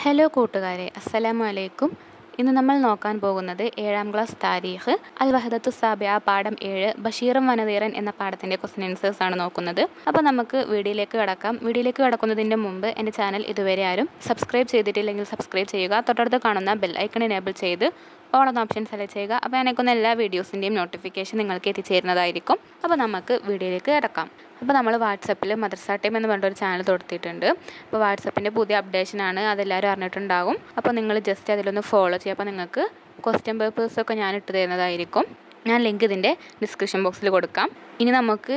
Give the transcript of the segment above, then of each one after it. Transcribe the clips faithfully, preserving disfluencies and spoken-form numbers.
Hello കൂട്ടുകാരെ, അസ്സലാമു അലൈക്കും. ഇന്ന് നമ്മൾ നോക്കാൻ പോകുന്നത് ഏഴാം ക്ലാസ് താരീഖ് അൽ വഹദത്തു സാബിഅ പാഠം ഏഴ് ബഷീറും വനദീറൻ എന്ന പാഠത്തിൻ്റെ ക്വസ്റ്റ്യൻ ആൻസേഴ്സ് ആണ് നോക്കുന്നത്. അപ്പോൾ നമുക്ക് വീഡിയോയിലേക്ക് കടക്കാം. വീഡിയോയിലേക്ക് കടക്കുന്നതിൻ്റെ മുമ്പ് എൻ്റെ ചാനൽ ഇതുവരെ ആരും സബ്സ്ക്രൈബ് ചെയ്തിട്ടില്ലെങ്കിൽ സബ്സ്ക്രൈബ് ചെയ്യുക. തൊട്ടടുത്ത് കാണുന്ന ബെൽ ഐക്കൺ എനേബിൾ ചെയ്ത് ഓൾ എന്ന ഓപ്ഷൻ സെലക്ട് ചെയ്യുക. അപ്പോൾ എനിക്കുന്ന എല്ലാ വീഡിയോസിൻ്റെയും നോട്ടിഫിക്കേഷൻ നിങ്ങൾക്ക് എത്തിച്ചേരുന്നതായിരിക്കും. അപ്പോൾ നമുക്ക് വീഡിയോയിലേക്ക് കിടക്കാം. അപ്പോൾ നമ്മൾ വാട്സപ്പിൽ മദ്രസ ടൈം എന്ന് പറഞ്ഞൊരു ചാനൽ കൊടുത്തിട്ടുണ്ട്. അപ്പോൾ വാട്സപ്പിൻ്റെ പുതിയ അപ്ഡേഷനാണ്, അതെല്ലാവരും അറിഞ്ഞിട്ടുണ്ടാകും. അപ്പോൾ നിങ്ങൾ ജസ്റ്റ് അതിലൊന്ന് ഫോളോ ചെയ്യുക. അപ്പോൾ നിങ്ങൾക്ക് ക്വസ്റ്റ്യൻ പേപ്പേഴ്സൊക്കെ ഞാൻ ഇട്ട് തരുന്നതായിരിക്കും. ഞാൻ ലിങ്ക് ഇതിൻ്റെ ഡിസ്ക്രിപ്ഷൻ ബോക്സിൽ കൊടുക്കാം. ഇനി നമുക്ക്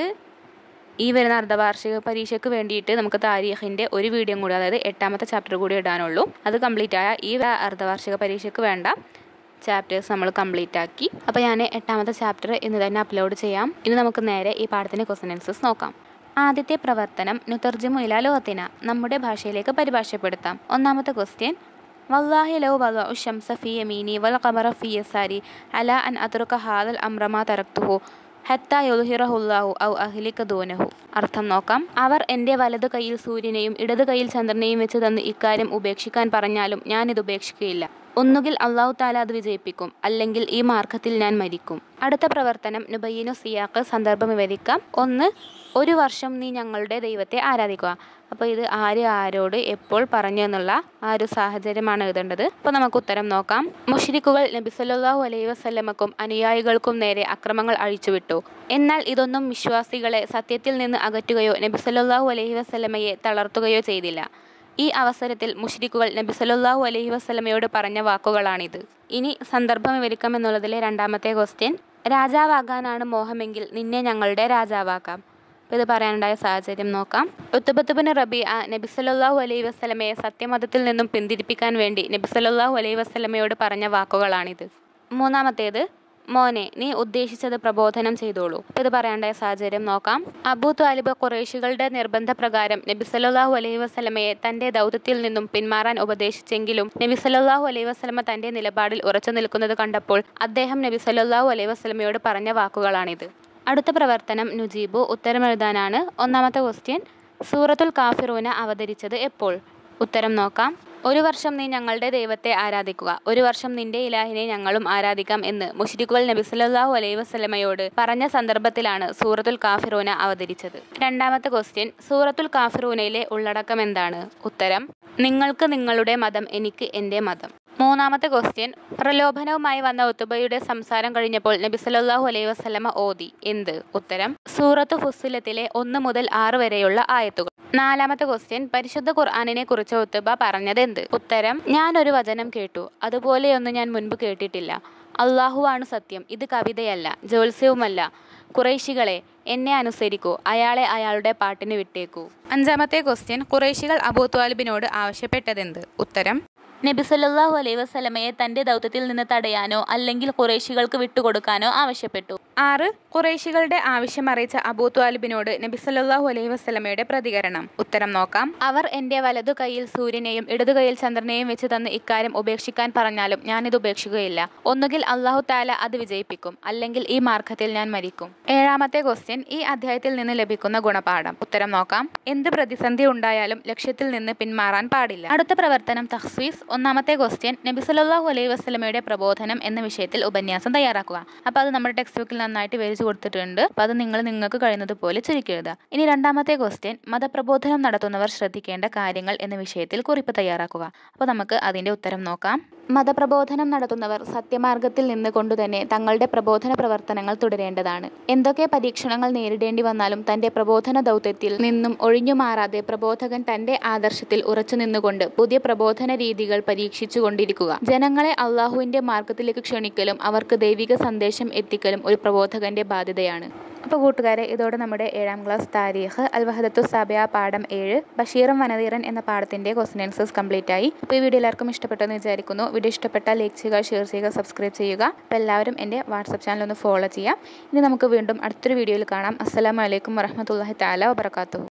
ഈ വരുന്ന അർദ്ധവാർഷിക പരീക്ഷയ്ക്ക് വേണ്ടിയിട്ട് നമുക്ക് താരീഖിൻ്റെ ഒരു വീഡിയോ കൂടി, അതായത് എട്ടാമത്തെ ചാപ്റ്റർ കൂടി ഇടാനുള്ളൂ. അത് കംപ്ലീറ്റ് ആയ ഈ അർദ്ധവാർഷിക പരീക്ഷയ്ക്ക് വേണ്ട ചാപ്റ്റേഴ്സ് നമ്മൾ കംപ്ലീറ്റ് ആക്കി. അപ്പോൾ ഞാൻ എട്ടാമത്തെ ചാപ്റ്റർ ഇന്ന് തന്നെ അപ്ലോഡ് ചെയ്യാം. ഇനി നമുക്ക് നേരെ ഈ പാഠത്തിൻ്റെ ക്വസ്റ്റ്യൻ ആൻസേഴ്സ് നോക്കാം. ആദ്യത്തെ പ്രവർത്തനം നുതർജിമു ഇലാ ലുഗത്തിന, നമ്മുടെ ഭാഷയിലേക്ക് പരിഭാഷപ്പെടുത്താം. ഒന്നാമത്തെ ക്വസ്റ്റ്യൻ, വല്ലാഹി ലൗ വദഉ ശംസ ഫീ യമീനി വൽ ഖമറ ഫീ യസാരി അലാ അൻ അത്റുക ഹാദൽ അംറ മാ തറക്തുഹു ഹത്താ യുദ്ഹിറഹുല്ലാഹു ഔ അഹ്ലിക ദൂനഹു. അർത്ഥം നോക്കാം. അവർ എൻ്റെ വലതു കൈയിൽ സൂര്യനെയും ഇടതു കൈയിൽ ചന്ദ്രനെയും വെച്ച് തന്ന് ഇക്കാര്യം ഉപേക്ഷിക്കാൻ പറഞ്ഞാലും ഞാനിത് ഉപേക്ഷിക്കുകയില്ല. ഒന്നുകിൽ അള്ളാഹു താല അത് വിജയിപ്പിക്കും, അല്ലെങ്കിൽ ഈ മാർഗത്തിൽ ഞാൻ മരിക്കും. അടുത്ത പ്രവർത്തനം നുബയ്യിനു സിയാഖ്, സന്ദർഭം വിവരിക്കാം. ഒന്ന്, ഒരു വർഷം നീ ഞങ്ങളുടെ ദൈവത്തെ ആരാധിക്കുക. അപ്പോൾ ഇത് ആര് ആരോട് എപ്പോൾ പറഞ്ഞു എന്നുള്ള ആ ഒരു സാഹചര്യമാണ് എഴുതേണ്ടത്. അപ്പോൾ നമുക്ക് ഉത്തരം നോക്കാം. മുശ്രിക്കുകൾ നബി സല്ലല്ലാഹു അലൈഹി വസല്ലമക്കും അനുയായികൾക്കും നേരെ അക്രമങ്ങൾ അഴിച്ചുവിട്ടു. എന്നാൽ ഇതൊന്നും വിശ്വാസികളെ സത്യത്തിൽ നിന്ന് അകറ്റുകയോ നബി സല്ലല്ലാഹു അലൈഹി വസല്ലമയെ തളർത്തുകയോ ചെയ്തില്ല. ഈ അവസരത്തിൽ മുശ്രിക്കുകൾ നബി സല്ലല്ലാഹു അലൈഹി വസല്ലമയോട് പറഞ്ഞ വാക്കുകളാണിത്. ഇനി സന്ദർഭം വിവരിക്കാം എന്നുള്ളതിലെ രണ്ടാമത്തെ ക്വസ്റ്റ്യൻ, രാജാവാകാനാണ് മോഹമെങ്കിൽ നിന്നെ ഞങ്ങളുടെ രാജാവാക്കാം. അപ്പോൾ ഇത് പറയാനുണ്ടായ സാഹചര്യം നോക്കാം. ഉത്ബത്ത് ബിൻ റബീഅ നബി സല്ലല്ലാഹു അലൈഹി വസല്ലമയെ സത്യമതത്തിൽ നിന്നും പിന്തിരിപ്പിക്കാൻ വേണ്ടി നബി സല്ലല്ലാഹു അലൈഹി വസല്ലമയോട് പറഞ്ഞ വാക്കുകളാണിത്. മൂന്നാമത്തേത്, മോനെ നീ ഉദ്ദേശിച്ചത് പ്രബോധനം ചെയ്തോളൂ. അപ്പോൾ ഇത് പറയാനുണ്ടായ സാഹചര്യം നോക്കാം. അബൂ ത്വാലിബ് ഖുറൈശികളുടെ നിർബന്ധപ്രകാരം നബി സല്ലല്ലാഹു അലൈഹി വസല്ലമയെ തൻ്റെ ദൗത്യത്തിൽ നിന്നും പിന്മാറാൻ ഉപദേശിച്ചെങ്കിലും നബി സല്ലല്ലാഹു അലൈഹി വസല്ലമ തൻ്റെ നിലപാടിൽ ഉറച്ചു നിൽക്കുന്നത് കണ്ടപ്പോൾ അദ്ദേഹം നബി സല്ലല്ലാഹു അലൈഹി വസല്ലമയോട് പറഞ്ഞ വാക്കുകളാണിത്. അടുത്ത പ്രവർത്തനം നുജീബു, ഉത്തരമെഴുതാനാണ്. ഒന്നാമത്തെ ക്വസ്റ്റ്യൻ, സൂറത്തുൽ കാഫിറൂന അവതരിച്ചത് എപ്പോൾ? ഉത്തരം നോക്കാം. ഒരു വർഷം നീ ഞങ്ങളുടെ ദൈവത്തെ ആരാധിക്കുക, ഒരു വർഷം നിന്റെ ഇലാഹിനെ ഞങ്ങളും ആരാധിക്കാം എന്ന് മുശ്രിക്കുകൾ നബി സല്ലല്ലാഹു അലൈഹി വസല്ലമയോട് പറഞ്ഞ സന്ദർഭത്തിലാണ് സൂറത്തുൽ കാഫിറൂന അവതരിച്ചത്. രണ്ടാമത്തെ ക്വസ്റ്റ്യൻ, സൂറത്തുൽ കാഫിറൂനയിലെ ഉള്ളടക്കം എന്താണ്? ഉത്തരം, നിങ്ങൾക്ക് നിങ്ങളുടെ മതം, എനിക്ക് എൻ്റെ മതം. മൂന്നാമത്തെ ക്വസ്റ്റ്യൻ, പ്രലോഭനവുമായി വന്ന ഉത്ബയുടെ സംസാരം കഴിഞ്ഞപ്പോൾ നബി സല്ലല്ലാഹു അലൈഹി വസല്ലമ ഓതി എന്ത്? ഉത്തരം, സൂറത്ത് ഫുസ്സിലത്തിലെ ഒന്ന് മുതൽ ആറ് വരെയുള്ള ആയത്തുകൾ. നാലാമത്തെ ക്വസ്റ്റ്യൻ, പരിശുദ്ധ ഖുർആനിനെ കുറിച്ച് ഉത്ബ പറഞ്ഞത് എന്ത്? ഉത്തരം, ഞാനൊരു വചനം കേട്ടു, അതുപോലെയൊന്നും ഞാൻ മുൻപ് കേട്ടിട്ടില്ല. അള്ളാഹുവാണ് സത്യം, ഇത് കവിതയല്ല, ജ്യോത്സ്യവുമല്ല. ഖുറൈശികളെ, എന്നെ അനുസരിക്കൂ, അയാളെ അയാളുടെ പാട്ടിന് വിട്ടേക്കൂ. അഞ്ചാമത്തെ ക്വസ്റ്റ്യൻ, ഖുറൈശികൾ അബൂ ത്വാലിബിനോട് ആവശ്യപ്പെട്ടതെന്ത്? ഉത്തരം, നബി സല്ലല്ലാഹു അലൈഹി വസല്ലമയെ തൻ്റെ ദൗത്യത്തിൽ നിന്ന് തടയാനോ അല്ലെങ്കിൽ ഖുറൈശികൾക്ക് വിട്ടുകൊടുക്കാനോ ആവശ്യപ്പെട്ടു. ആറ്, ഖുറൈശികളുടെ ആവശ്യം അറിയിച്ച അബൂ ത്വാലിബിനോട് നബി സല്ലല്ലാഹു അലൈഹി വസല്ലമയുടെ പ്രതികരണം. ഉത്തരം നോക്കാം. അവർ എൻ്റെ വലതു കൈയിൽ സൂര്യനെയും ഇടതു കൈയിൽ ചന്ദ്രനെയും വെച്ച് തന്ന് ഇക്കാര്യം ഉപേക്ഷിക്കാൻ പറഞ്ഞാലും ഞാനിത് ഉപേക്ഷിക്കുകയില്ല. ഒന്നുകിൽ അള്ളാഹു താല അത് വിജയിപ്പിക്കും, അല്ലെങ്കിൽ ഈ മാർഗത്തിൽ ഞാൻ മരിക്കും. ഏഴാമത്തെ ക്വസ്റ്റ്യൻ, ഈ അധ്യായത്തിൽ നിന്ന് ലഭിക്കുന്ന ഗുണപാഠം. ഉത്തരം നോക്കാം. എന്ത് പ്രതിസന്ധി ഉണ്ടായാലും ലക്ഷ്യത്തിൽ നിന്ന് പിന്മാറാൻ പാടില്ല. അടുത്ത പ്രവർത്തനം തഖ്സീസ്. ഒന്നാമത്തെ ക്വസ്റ്റ്യൻ, നബി സല്ലല്ലാഹു അലൈഹി വസല്ലമയുടെ പ്രബോധനം എന്ന വിഷയത്തിൽ ഉപന്യാസം തയ്യാറാക്കുക. അപ്പോൾ അത് നമ്മുടെ ടെക്സ്റ്റ് ബുക്കിൽ നന്നായിട്ട് വിവരിച്ചു കൊടുത്തിട്ടുണ്ട്. അപ്പോൾ അത് നിങ്ങൾ നിങ്ങൾക്ക് കഴിയുന്നത് പോലെ ചുരുക്കി എഴുതുക. ഇനി രണ്ടാമത്തെ ക്വസ്റ്റ്യൻ, മതപ്രബോധനം നടത്തുന്നവർ ശ്രദ്ധിക്കേണ്ട കാര്യങ്ങൾ എന്ന വിഷയത്തിൽ കുറിപ്പ് തയ്യാറാക്കുക. അപ്പോൾ നമുക്ക് അതിൻ്റെ ഉത്തരം നോക്കാം. മതപ്രബോധനം നടത്തുന്നവർ സത്യമാർഗത്തിൽ നിന്ന് കൊണ്ടുതന്നെ തങ്ങളുടെ പ്രബോധന പ്രവർത്തനങ്ങൾ തുടരേണ്ടതാണ്. എന്തൊക്കെ പരീക്ഷണങ്ങൾ നേരിടേണ്ടി വന്നാലും തൻ്റെ പ്രബോധന ദൗത്യത്തിൽ നിന്നും ഒഴിഞ്ഞു മാറാതെ പ്രബോധകൻ തൻ്റെ ആദർശത്തിൽ ഉറച്ചു നിന്നുകൊണ്ട് പുതിയ പ്രബോധന രീതികൾ പരീക്ഷിച്ചു കൊണ്ടിരിക്കുക. ജനങ്ങളെ അള്ളാഹുവിൻ്റെ മാർഗത്തിലേക്ക് ക്ഷണിക്കലും അവർക്ക് ദൈവിക സന്ദേശം എത്തിക്കലും ഒരു പ്രബോധകന്റെ ബാധ്യതയാണ്. അപ്പോൾ കൂട്ടുകാരെ, ഇതോടെ നമ്മുടെ ഏഴാം ക്ലാസ് താരീഖ് അൽ വഹദത്തു സാബിഅ പാഠം ഏഴ് ബഷീറും വനദീറൻ എന്ന പാഠത്തിൻ്റെ ക്വസ്റ്റ്യൻ ആൻസേഴ്സ് കംപ്ലീറ്റ് ആയി. അപ്പോൾ ഈ വീഡിയോ എല്ലാവർക്കും ഇഷ്ടപ്പെട്ടെന്ന് വിചാരിക്കുന്നു. വീഡിയോ ഇഷ്ടപ്പെട്ടാൽ ലൈക്ക് ചെയ്യുക, ഷെയർ ചെയ്യുക, സബ്സ്ക്രൈബ് ചെയ്യുക. അപ്പോൾ എല്ലാവരും എൻ്റെ വാട്സപ്പ് ചാനൽ ഒന്ന് ഫോളോ ചെയ്യാം. ഇനി നമുക്ക് വീണ്ടും അടുത്തൊരു വീഡിയോയിൽ കാണാം. അസ്സലാമു അലൈക്കും വറഹ്മത്തുള്ളാഹി തആല വബറകാതുഹു.